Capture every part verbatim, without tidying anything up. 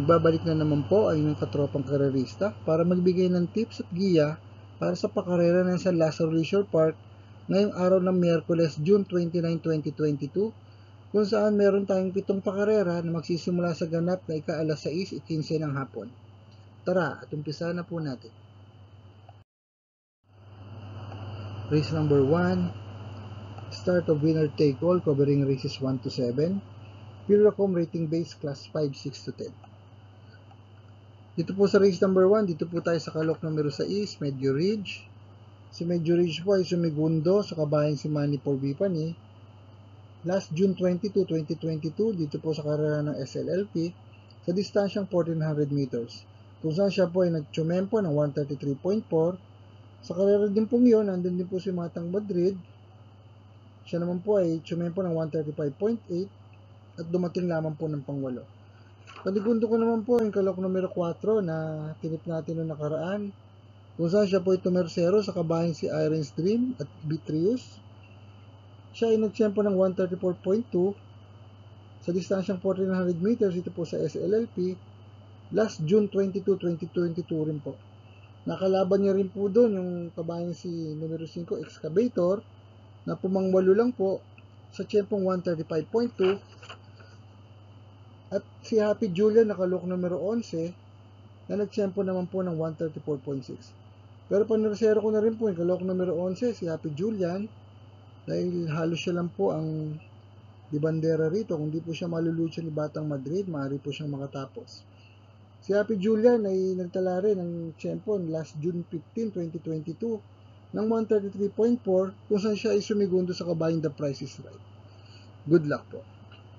Nagbabalik na naman po ang inyong katropang karerista para magbigay ng tips at giya para sa pakarera ng San Lazaro Leisure Park ngayong araw ng Miyerkules, June twenty-nine, twenty twenty-two, kung saan meron tayong pitong pakarera na magsisimula sa ganap na ika-alas sais fifteen ng hapon. Tara, at umpisa na po natin. Race number one, start of winner take all covering races one to seven, Piracom rating base class five, six to ten. Dito po sa race number one, dito po tayo sa kalok numero sais, Medyo Ridge. Si Medyo Ridge po ay sumigundo sa kabayang si Manny Porbipani last June twenty-second, twenty twenty-two dito po sa karera ng S L L P sa distansyang fourteen hundred meters, kung saan siya po ay nagtsumempo ng one thirty-three point four. Sa karera din pong yun, nandun din po si Matang Madrid. Siya naman po ay tsumempo ng one thirty-five point eight at dumating lamang po ng pangwalo. Paligundo ko naman po yung kalok numero four na tinip natin noong nakaraan, kung saan siya po ay tumersero sa kabayang si Iron's Dream at Vitrius. Siya ay nagtiyempo ng one thirty-four point two sa distansyang fourteen hundred meters ito po sa S L L P last June twenty-second, twenty twenty-two rin po. Nakalaban niya rin po doon yung kabayang si numero five Excavator na pumangwalo lang po sa tiyempong one thirty-five point two. At si Happy Julian nakalok numero eleven na nagtiyempo naman po ng one thirty-four point six. Pero panersero ko na rin po yung kalok numero eleven, si Happy Julian, dahil halos siya lang po ang di bandera rito. Kung di po siya malulutsyo ni Batang Madrid, maaari po siyang makatapos. Si Happy Julian ay nagtala rin ng tiyempo last June fifteenth, twenty twenty-two ng one thirty-three point four, kung saan siya ay sumigundo sa kabayang The Price is Right. Good luck po.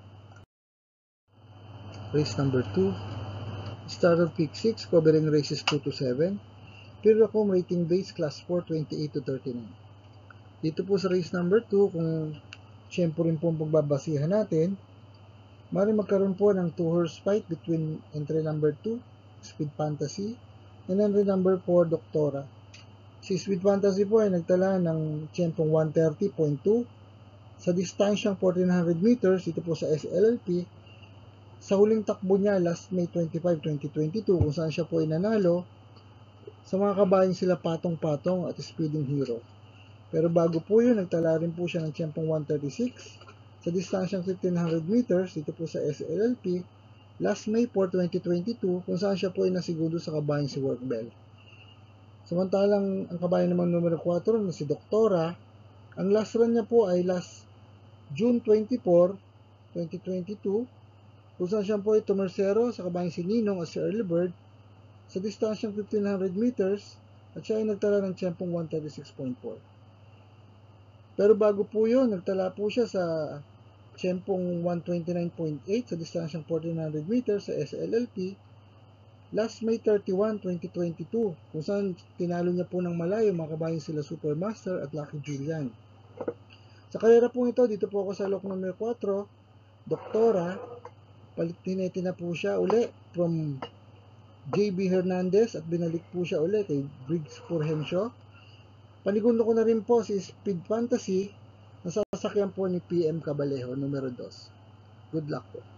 Race number two, start of pick six covering races two to seven, Piracom rating base class four, twenty-eight to thirty-nine. Dito po sa race number two, kung tiyempo rin po ang pagbabasihan natin, maaaring magkaroon po ng two horse fight between entry number two, Speed Fantasy, and entry number four, Doctora. Si Speed Fantasy po ay nagtala ng tiyempong one thirty point two sa distansyang fourteen hundred meters dito po sa S L L P sa huling takbo niya last May twenty-fifth, twenty twenty-two, kung saan siya po ay nanalo sa mga kabayang sila Patong Patong at Speeding Hero. Pero bago po yun, nagtala rin po siya ng tiyempong one thirty-six sa distansyang fifteen hundred meters dito po sa S L L P last May fourth, twenty twenty-two, kung saan siya po ay nasigundo sa kabayang si Workbell. Samantalang ang kabayan naman numero four na si Doctora, ang last run niya po ay last June twenty-fourth, twenty twenty-two, kung saan siya po ay tumersero sa kabayang si Ninong at si Early Bird sa distansyang fifteen hundred meters at siya ay nagtala ng tiyempong one thirty-six point four. Pero bago po yun, nagtala po siya sa tiyempong one twenty-nine point eight sa distansyang fourteen hundred meters sa S L L P last May thirty-first, twenty twenty-two, kung saan tinalo niya po ng malayo mga kabayang sila Supermaster at Lucky Julian. Sa karera po ito, dito po ako sa lok numero four, Doctora, palitinete na po siya uli from J B Hernandez at binalik po siya uli kay Briggs Purhenshaw. Panigundo ko na rin po si Speed Fantasy na sasakyan po ni P M Cabalejo numero two. Good luck po.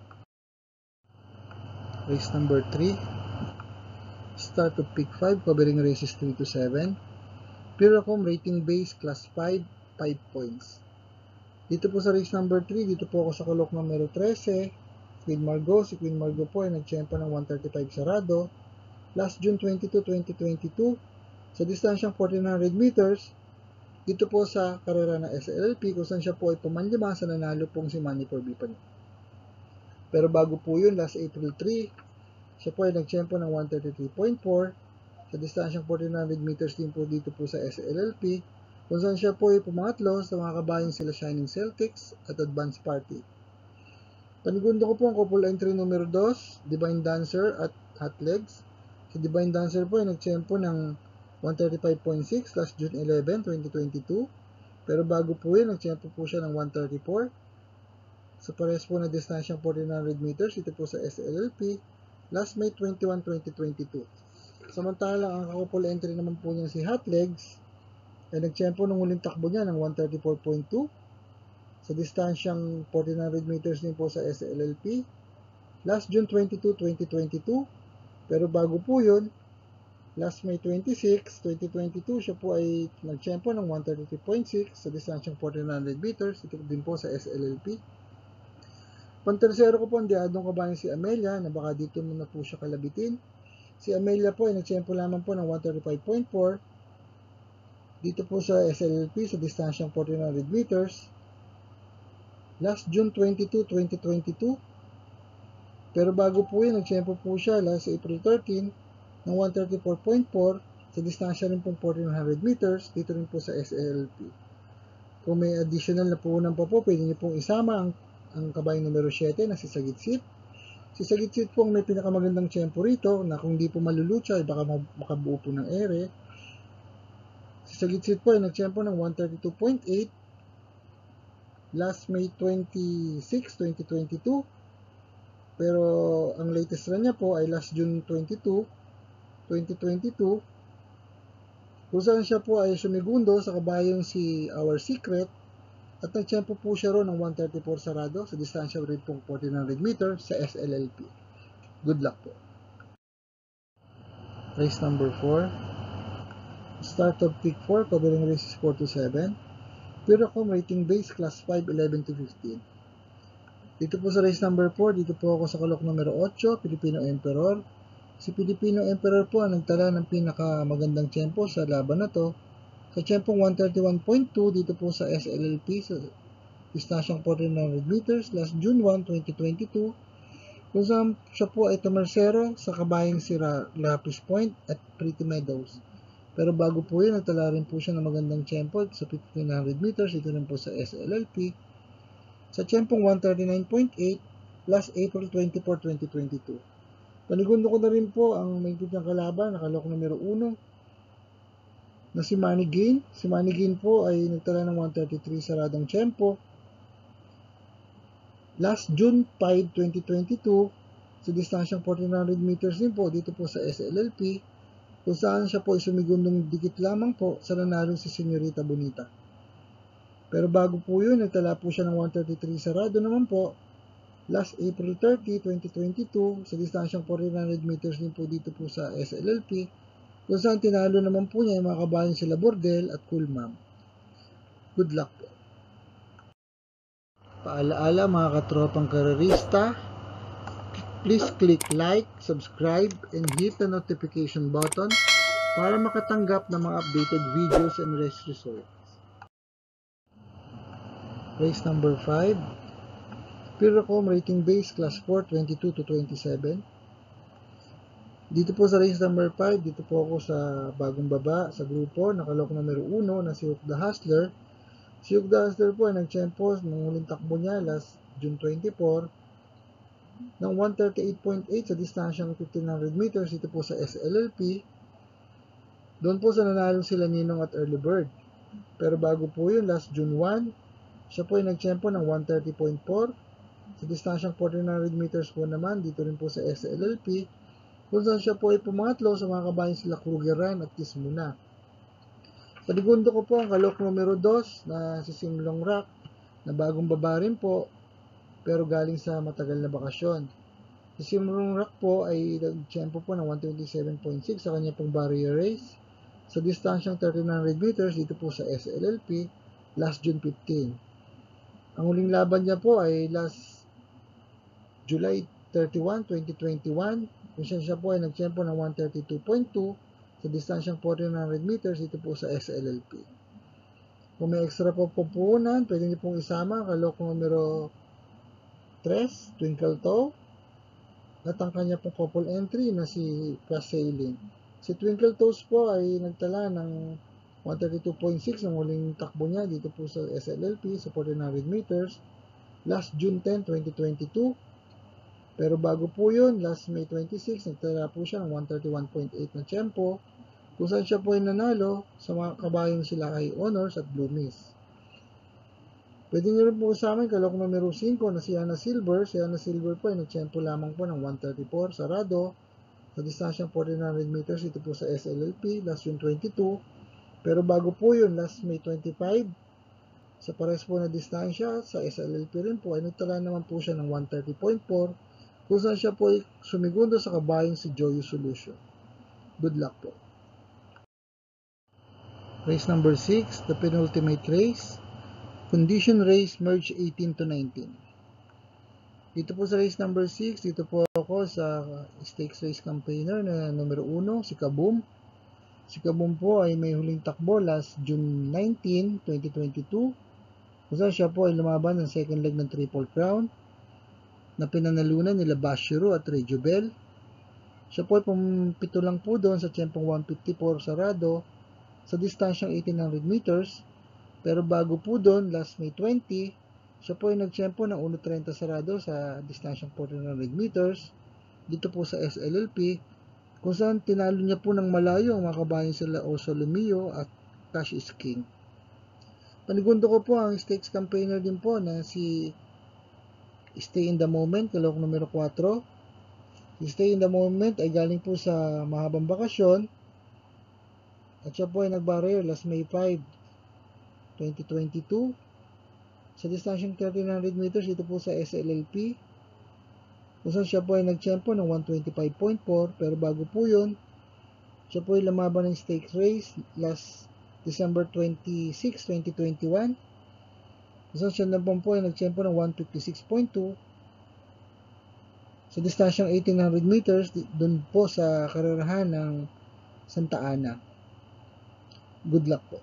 Race number three, start of pick five covering races three to seven, Piracom rating base class five, five points. Dito po sa race number three, dito po ako sa kalok numero thirteen, Queen Margot. Si Queen Margot po ay nagtiyempo ng one thirty-five sarado last June twenty-second, twenty twenty-two sa distansyang fourteen hundred meters dito po sa karera ng S L L P, kung saan siya po ay pumanlima sa nanalo pong si Manny Porbipani. Pero bago po yun, last April third, siya po ay nagtiyempo ng one thirty-three point four sa distansyang fourteen hundred meters din po dito po sa S L L P, kung saan siya po ay pumangatlo sa mga kabayang sila Shining Celtics at Advanced Party. Panigundo ko po ang couple entry numero two, Divine Dancer at Hot Legs. Si Divine Dancer po ay nagtiyempo ng one thirty-five point six last June eleventh, twenty twenty-two. Pero bago po yun, nagtiyempo po siya ng one thirty-four sa pares po na distansyang fourteen hundred meters ito po sa S L L P last May twenty-first, twenty twenty-two. Samantalang ang couple entry naman po niya si Hot Legs ay nagtiyempo ng huling takbo niya ng one thirty-four point two sa distansyang fourteen hundred meters din po sa S L L P last June twenty-two, twenty twenty-two. Pero bago po yun, last May twenty-six, twenty twenty-two, siya po ay nagtiyempo ng one thirty-three point six sa distansyang fourteen hundred meters. Ito din po sa S L L P. Pantersero ko po ang diadong kabayan si Amelia na baka dito muna po siya kalabitin. Si Amelia po ay nagtiyempo lamang po ng one thirty-five point four dito po sa S L L P sa distansyang fourteen hundred meters. Last June twenty-two, twenty twenty-two. Pero bago po yun, nagtiyempo po siya last April thirteen ng one thirty-four point four sa distansya rin pong fourteen hundred meters dito rin po sa S L L P. Kung may additional na puhunan pa po, pwede niyo pong isama ang, ang kabayang numero seven na si Sagitsit. Si Sagitsit po ang may pinakamagandang tiyempo rito na kung di po malulucha ay baka makabuo po ng ere. Si Sagitsit po ay nagtiyempo ng one thirty-two point eight last May twenty-six, twenty twenty-two. Pero ang latest run niya po ay last June twenty-two, twenty twenty-two. Kung saan siya po ay sumigundo sa kabayong si Our Secret at nagtiyempo po siya ron ng one thirty-four sarado sa distansya rin pong fourteen hundred meters sa S L L P. Good luck po. Race number four. Start of pick four, covering races four to seven. Piracom rating base class five, eleven to fifteen. Dito po sa race number four, dito po ako sa kalok numero eight, Filipino Emperor. Si Filipino Emperor po ang nagtala ng pinakamagandang tiyempo sa laban na to. Sa tiyempong one thirty-one point two dito po sa S L L P sa distansyang fourteen hundred meters last June first, twenty twenty-two. Kung saan siya po ay tumersero sa kabayang si Lapis Point at Pretty Meadows. Pero bago po yun, nagtala rin po siya ng magandang tiyempo sa fifteen hundred meters dito rin po sa S L L P. Sa tiyempong one thirty-nine point eight last April twenty-fourth, twenty twenty-two. Panigundo ko na rin po ang may niyang kalaban, nakalok numero one na si Money Gain. Si Money Gain po ay nagtala ng one thirty-three saradong tiyempo last June fifth, twenty twenty-two sa distansyang fourteen hundred meters din po dito po sa S L L P, kung saan siya po ay sumigundong dikit lamang po sa nanalo si Señorita Bonita. Pero bago po yun, nagtala po siya ng one thirty-three sarado naman po last April thirtieth, twenty twenty-two sa distansyang fourteen hundred meters din po dito po sa S L L P, kung saan tinalo naman po niya yung mga kabayan sila Bordel at Cool Ma'am. Good luck po. Paalaala mga katropang karerista, please click like, subscribe, and hit the notification button para makatanggap ng mga updated videos and race results. Race number five. Piracom rating base class four, twenty-two to twenty-seven. Dito po sa race number five, dito po ako sa bagong baba sa grupo, nakalok numero one na si Hook the Hustler. Si Hook the Hustler po ay nagtiyempo ng huling takbo niya last June twenty-fourth ng one thirty-eight point eight sa distansyang fifteen hundred meters dito po sa S L L P. Doon po sa nanalo sila Ninong at Early Bird. Pero bago po yun, last June first, siya po ay nagtiyempo ng one thirty point four sa distansyang fourteen hundred meters po naman dito rin po sa S L L P, kung saan siya po ay pumangatlo sa mga kabayan sila Krugeran at Kismuna. Panigundo ko po ang kalok numero two na si Simlong Rock na bagong baba rin po pero galing sa matagal na bakasyon. Si Simlong Rock po ay nagtiyempo po ng one twenty-seven point six sa kanya pong barrier race sa distansyang thirteen hundred meters dito po sa S L L P last June fifteenth. Ang huling laban niya po ay last July thirty-first, twenty twenty-one, kung siya, siya po ay nagtiyempo ng one thirty-two point two sa distansyang fourteen hundred meters dito po sa S L L P. Kung may extra po pupunan, pwede niyo pong isama kalok numero three, Twinkle Toe, at ang kanya pong couple entry na si Fast Sailing. Si Twinkle Toes po ay nagtala ng one thirty-two point six ang huling takbo niya dito po sa S L L P sa fourteen hundred meters last June tenth, twenty twenty-two. Pero bago po yun, last May twenty-sixth, nagtala po siya ng one thirty-one point eight na tiyempo, kung saan siya po ay nanalo sa mga kabayang sila kay Honors at Blue Miss. Pwede nyo rin po sa amin kalok numero five na si Anna Silver. Si Anna Silver po ay nagtiyempo lamang po ng one thirty-four sarado sa distansyang fourteen hundred meters dito po sa S L L P last June twenty-two. Pero bago po yun, last May twenty-five, sa pares po na distansya sa S L L P rin po ay nagtala naman po siya ng one thirty point four kung saan siya po ay sumigundo sa kabayang si Joyo Solution. Good luck po. Race number six, the penultimate race. Condition race, merge eighteen to nineteen. Dito po sa race number six, dito po ako sa stakes race campaigner na numero one, si Kaboom. Si Kaboom po ay may huling takbo last June nineteen, twenty twenty-two. Kung saan siya po ay lumaban ng second leg ng Triple Crown na pinanalunan nila Bashiro at Regio Bell. Siya po ay pumipito lang po doon sa tiyempong one fifty-four sarado sa distansyang eighteen hundred meters. Pero bago po doon, last May twenty, siya po ay nagtiyempo ng one thirty sarado sa distansyang fourteen hundred meters dito po sa S L L P, kung saan tinalo niya po ng malayo ang mga kabayan sila Oso Lumio at Cash is King. Panigundo ko po ang stakes campaigner din po na si Stay in the Moment, kalok numero four. Si Stay in the Moment ay galing po sa mahabang bakasyon at siya po ay nagbarrier last May five, twenty twenty-two sa distansyang thirteen hundred meters dito po sa S L L P, kung saan siya po ay nagtiyempo ng one twenty-five point four. Pero bago po yun, siya po ay lumaban ng stakes race last December twenty-sixth, twenty twenty-one, kung saan siya naman po ay nagtiyempo ng one fifty-six point two sa distansyang eighteen hundred meters dun po sa karerahan ng Santa Ana. Good luck po.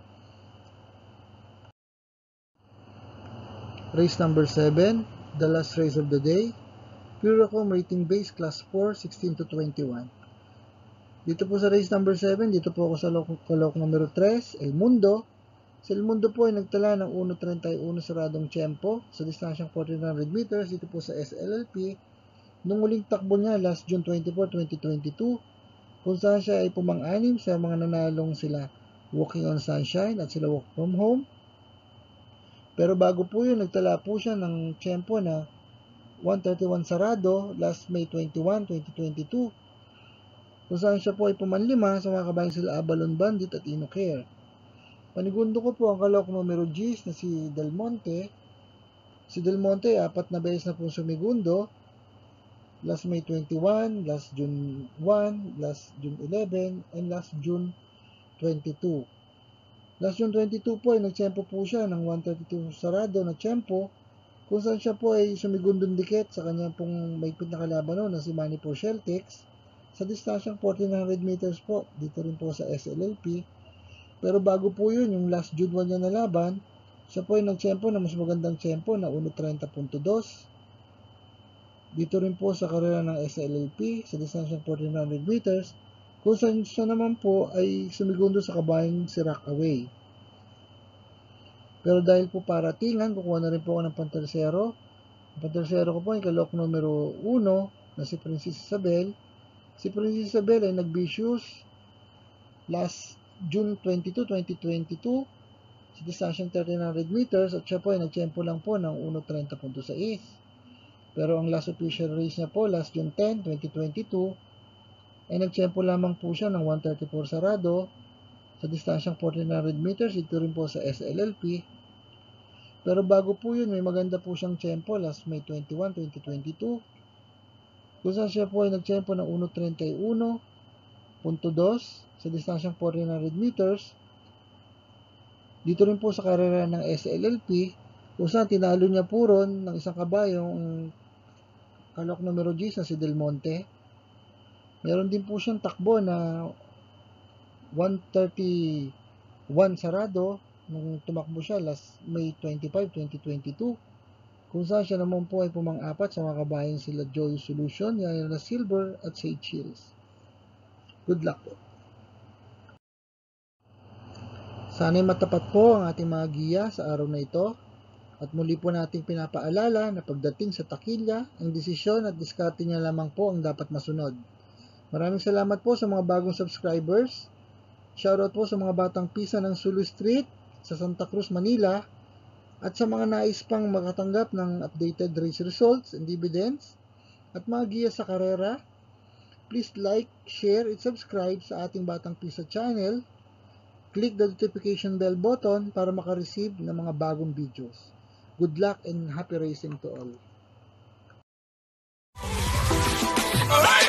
Race number seven, the last race of the day. Puracom rating base class four, sixteen to twenty-one. Dito po sa race number seven, dito po ako sa kalok numero three, El Mundo. Si El Mundo po ay nagtala ng one thirty-one saradong tiyempo sa distansyang fourteen hundred meters dito po sa S L L P. Nung uling takbo niya last June twenty-fourth, twenty twenty-two, kung saan siya ay pumang-anim sa mga nanalong sila Walking on Sunshine at sila Walk from Home. Pero bago po yun, nagtala po siya ng tiyempo na one thirty-one sarado last May twenty-first, twenty twenty-two, kung saan siya po ay pumanlima sa mga kabayang sila Abalon Bandit at Inocare. Panigundo ko po ang kalok numero G's na si Del Monte. Si Del Monte, apat na beses na po sumigundo. Last May twenty-first, last June first, last June eleventh, and last June twenty-second. Last June twenty-second po ay nagtiyempo po siya ng one thirty-two sarado na tiyempo, kung saan siya po ay sumigundong dikit sa kanyang pong maigpit na kalaban no, na si Manipur Celtics sa distansyang fourteen hundred meters po dito rin po sa S L L P. Pero bago po yun, yung last June first niya na laban, siya po ay nagtiyempo na mas magandang tiyempo na one thirty point two dito rin po sa karera ng S L L P sa distansyang fourteen hundred meters, kung saan siya naman po ay sumigundo sa kabayang si Rockaway. Pero dahil po paratingan, kukuha na rin po ako ng pantersero. Ang pantersero ko po ay kalok numero one na si Princess Isabel. Si Princess Isabel ay nag-vicious last June twenty-second, twenty twenty-two sa distansyang thirteen hundred meters at siya po ay nagtiyempo lang po ng one thirty point two six. Pero ang last official race niya po last June tenth, twenty twenty-two ay nagtiyempo lamang po siya ng one thirty-four sarado sa distansyang fourteen hundred meters dito rin po sa S L L P. Pero bago po yun, may maganda po siyang tiyempo last May twenty-first, twenty twenty-two, kung saan siya po ay nagtiyempo ng one thirty-one point two sa distansyang fourteen hundred meters dito rin po sa karera ng S L L P, kung saan tinalo niya po ron ng isang kabayong kalok numero G na si Del Monte. Meron din po siyang takbo na one thirty-one sarado nung tumakbo siya last May twenty-fifth, twenty twenty-two, kung saan siya naman po ay pumang-apat sa mga kabayan sila Joy Solution, Yana Silver at Sage Hills. Good luck po. Sana'y matapat po ang ating mga giya sa araw na ito. At muli po nating pinapaalala na pagdating sa takilya, ang desisyon at diskarte niya lamang po ang dapat masunod. Maraming salamat po sa mga bagong subscribers. Shoutout po sa mga batang pisa ng Sulu Street sa Santa Cruz, Manila. At sa mga nais pang makatanggap ng updated race results and dividends at mga giya sa karera, please like, share, and subscribe sa ating Batang Pisa channel. Click the notification bell button para makareceive ng mga bagong videos. Good luck and happy racing to all. Alright!